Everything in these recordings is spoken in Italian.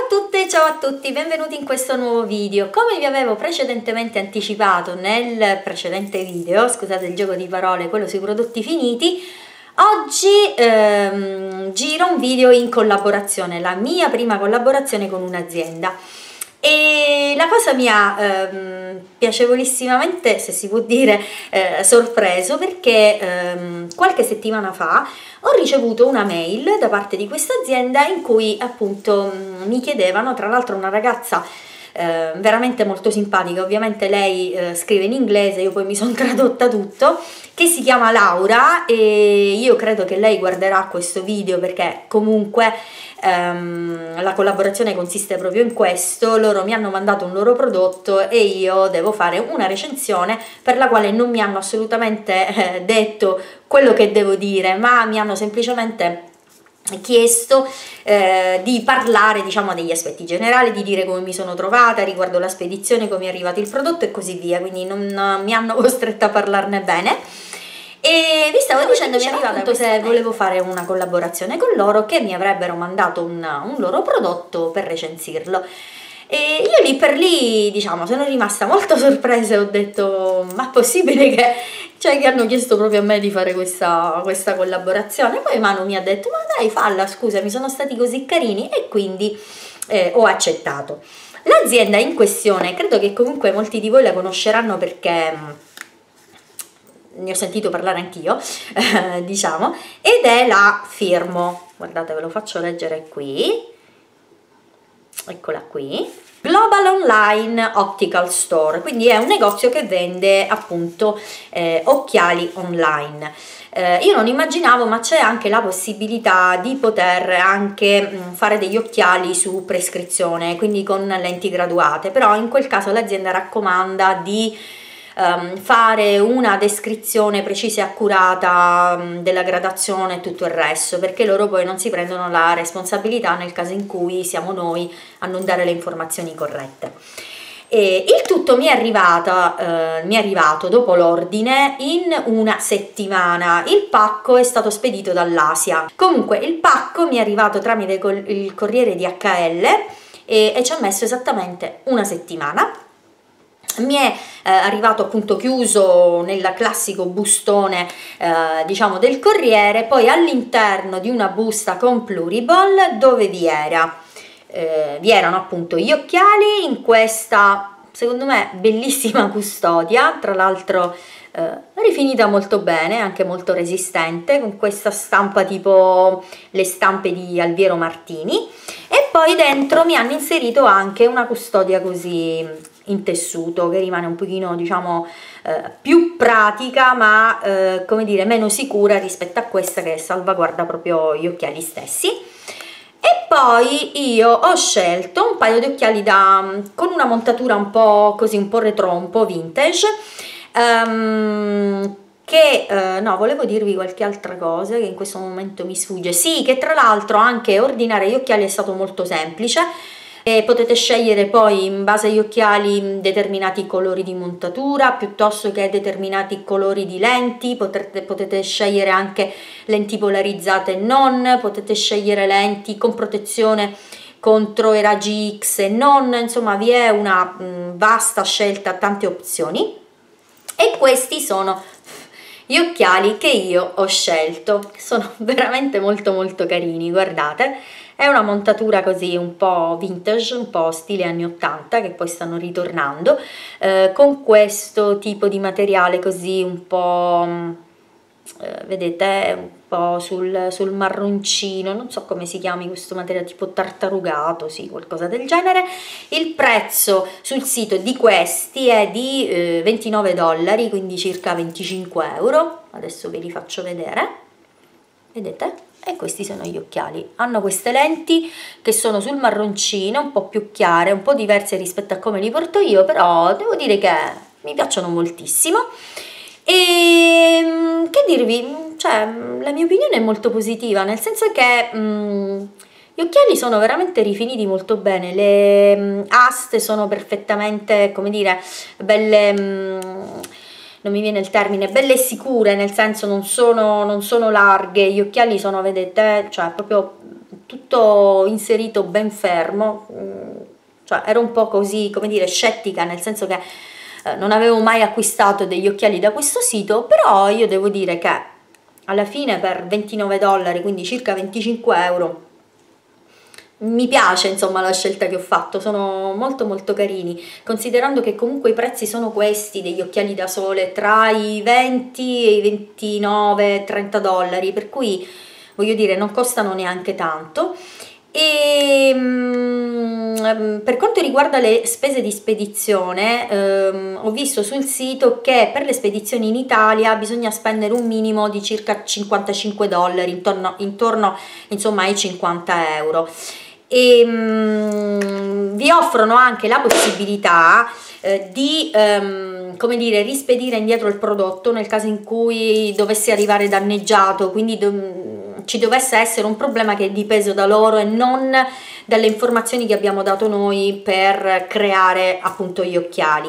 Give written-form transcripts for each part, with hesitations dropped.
a tutte, ciao a tutti, benvenuti in questo nuovo video. Come vi avevo precedentemente anticipato nel precedente video, scusate il gioco di parole, quello sui prodotti finiti, oggi giro un video in collaborazione, la mia prima collaborazione con un'azienda. E la cosa mi ha piacevolissimamente, se si può dire, sorpreso, perché qualche settimana fa ho ricevuto una mail da parte di questa azienda in cui appunto mi chiedevano, tra l'altro una ragazza veramente molto simpatica, ovviamente lei scrive in inglese, io poi mi sono tradotta tutto, che si chiama Laura, e io credo che lei guarderà questo video perché comunque la collaborazione consiste proprio in questo. Loro mi hanno mandato un loro prodotto e io devo fare una recensione per la quale non mi hanno assolutamente detto quello che devo dire, ma mi hanno semplicemente chiesto di parlare, diciamo, degli aspetti generali, di dire come mi sono trovata riguardo la spedizione, come è arrivato il prodotto e così via, quindi non mi hanno costretta a parlarne bene. E vi stavo dicendo, mi è arrivata appunto se volevo fare una collaborazione con loro, che mi avrebbero mandato un loro prodotto per recensirlo. E io lì per lì, diciamo, sono rimasta molto sorpresa e ho detto: ma è possibile che hanno chiesto proprio a me di fare questa collaborazione? Poi Manu mi ha detto: ma dai, falla, scusa, mi sono stati così carini, e quindi ho accettato. L'azienda in questione, credo che comunque molti di voi la conosceranno perché ne ho sentito parlare anch'io, diciamo, ed è la Firmo. Guardate, ve lo faccio leggere qui, eccola qui, Global Online Optical Store, quindi è un negozio che vende appunto occhiali online. Io non immaginavo, ma c'è anche la possibilità di poter anche fare degli occhiali su prescrizione, quindi con lenti graduate, però in quel caso l'azienda raccomanda di fare una descrizione precisa e accurata della gradazione e tutto il resto, perché loro poi non si prendono la responsabilità nel caso in cui siamo noi a non dare le informazioni corrette. E il tutto mi è arrivato dopo l'ordine in una settimana. Il pacco è stato spedito dall'Asia. Comunque il pacco mi è arrivato tramite il corriere DHL e ci ha messo esattamente una settimana. Mi è arrivato appunto chiuso nel classico bustone diciamo del corriere, poi all'interno di una busta con pluriball dove vi erano appunto gli occhiali in questa, secondo me, bellissima custodia, tra l'altro rifinita molto bene, anche molto resistente, con questa stampa tipo le stampe di Alviero Martini, e poi dentro mi hanno inserito anche una custodia così in tessuto, che rimane un pochino, diciamo, più pratica, ma come dire, meno sicura rispetto a questa che salvaguarda proprio gli occhiali stessi. E poi io ho scelto un paio di occhiali con una montatura un po' così, un po' retro, un po' vintage, no, volevo dirvi qualche altra cosa che in questo momento mi sfugge. Sì, che tra l'altro anche ordinare gli occhiali è stato molto semplice. E potete scegliere poi in base agli occhiali determinati colori di montatura piuttosto che determinati colori di lenti, potete scegliere anche lenti polarizzate e non, potete scegliere lenti con protezione contro i raggi X e non, insomma vi è una vasta scelta, tante opzioni, e questi sono gli occhiali che io ho scelto, sono veramente molto molto carini, guardate. È una montatura così un po' vintage, un po' stile anni 80, che poi stanno ritornando, con questo tipo di materiale così un po', vedete, un po' sul marroncino, non so come si chiami questo materiale, tipo tartarugato, sì, qualcosa del genere. Il prezzo sul sito di questi è di $29, quindi circa 25 euro. Adesso ve li faccio vedere, vedete? E questi sono gli occhiali, hanno queste lenti che sono sul marroncino, un po' più chiare, un po' diverse rispetto a come li porto io, però devo dire che mi piacciono moltissimo. E che dirvi, cioè la mia opinione è molto positiva, nel senso che gli occhiali sono veramente rifiniti molto bene, le aste sono perfettamente, come dire, belle, non mi viene il termine, belle e sicure, nel senso non sono larghe, gli occhiali sono, vedete, cioè proprio tutto inserito ben fermo, cioè ero un po' così, come dire, scettica, nel senso che non avevo mai acquistato degli occhiali da questo sito, però io devo dire che alla fine per 29 dollari, quindi circa 25 euro, mi piace insomma la scelta che ho fatto, sono molto carini, considerando che comunque i prezzi sono questi degli occhiali da sole, tra i 20 e i 29, 30 dollari, per cui voglio dire non costano neanche tanto. E per quanto riguarda le spese di spedizione, ho visto sul sito che per le spedizioni in Italia bisogna spendere un minimo di circa 55 dollari, intorno insomma ai 50 euro. E vi offrono anche la possibilità di come dire, rispedire indietro il prodotto nel caso in cui dovesse arrivare danneggiato, quindi ci dovesse essere un problema che è dipeso da loro e non dalle informazioni che abbiamo dato noi per creare appunto gli occhiali.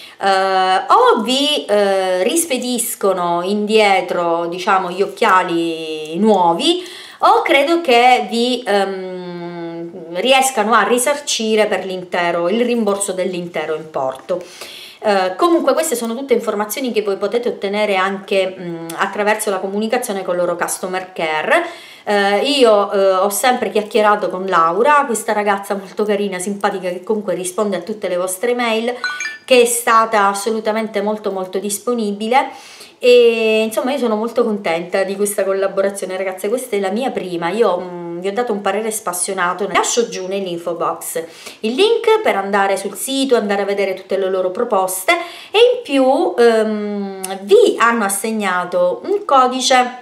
O vi rispediscono indietro, diciamo, gli occhiali nuovi, o credo che vi riescano a risarcire per il rimborso dell'intero importo. Comunque queste sono tutte informazioni che voi potete ottenere anche attraverso la comunicazione con il loro customer care. Io ho sempre chiacchierato con Laura, questa ragazza molto carina, simpatica, che comunque risponde a tutte le vostre mail, che è stata assolutamente molto disponibile. E insomma io sono molto contenta di questa collaborazione, ragazze. Questa è la mia prima, io vi ho dato un parere spassionato, lascio giù nell'info box il link per andare sul sito, andare a vedere tutte le loro proposte, e in più vi hanno assegnato un codice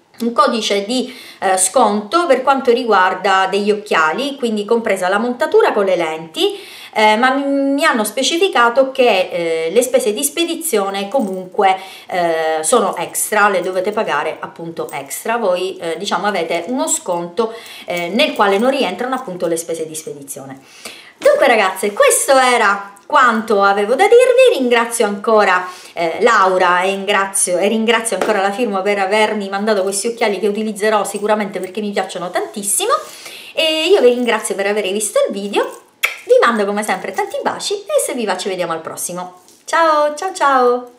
di sconto per quanto riguarda degli occhiali, quindi compresa la montatura con le lenti, ma mi hanno specificato che le spese di spedizione comunque sono extra, le dovete pagare appunto extra, voi diciamo avete uno sconto nel quale non rientrano appunto le spese di spedizione. Dunque ragazze, questo era quanto avevo da dirvi. Ringrazio ancora Laura e ringrazio ancora la firma per avermi mandato questi occhiali che utilizzerò sicuramente perché mi piacciono tantissimo, e io vi ringrazio per aver visto il video, vi mando come sempre tanti baci e se vi va ci vediamo al prossimo. Ciao ciao ciao!